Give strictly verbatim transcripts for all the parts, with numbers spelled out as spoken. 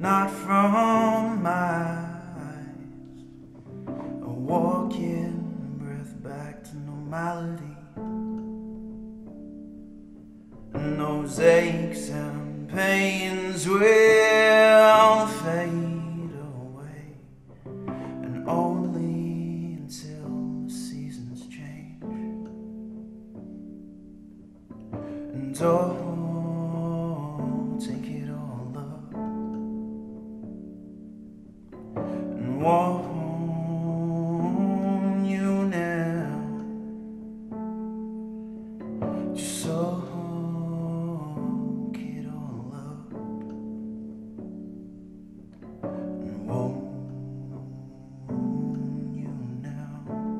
not from my eyes. A walking breath back to normality, and those aches and pains will fade away, and only until the seasons change. And oh, take it all up and warn you now, just soak it all up and warn you now.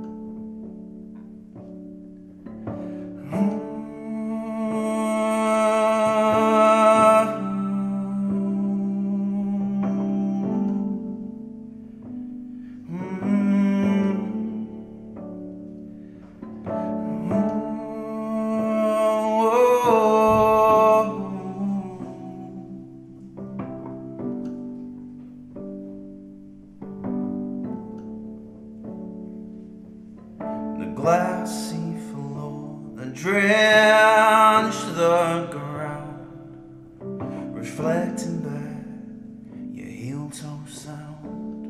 The glassy floor that drenched the ground, reflecting back your heel-toe sound.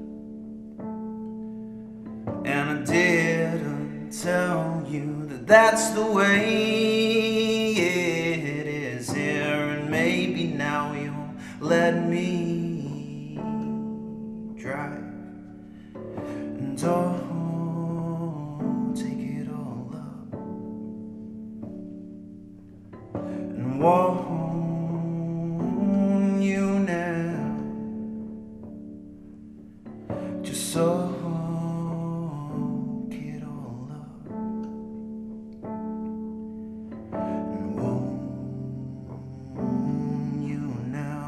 And I didn't tell you that that's the way it is here, and maybe now you'll let me drive. And oh, take it all up and warn you now, just soak it all up and warn you now.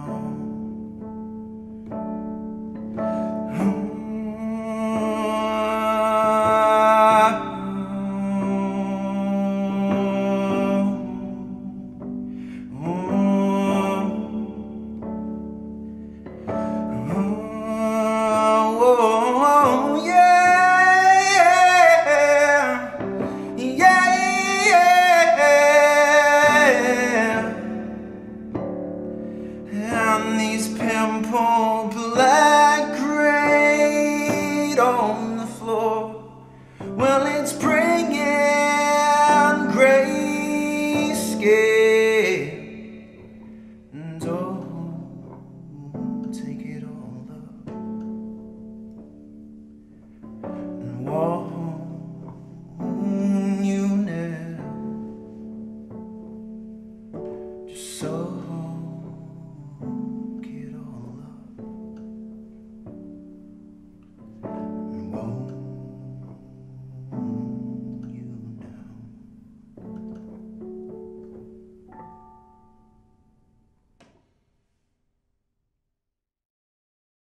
And these pimple black grate on the floor, well, it's bringing grayscale. And oh, take it all up and warn you now, just so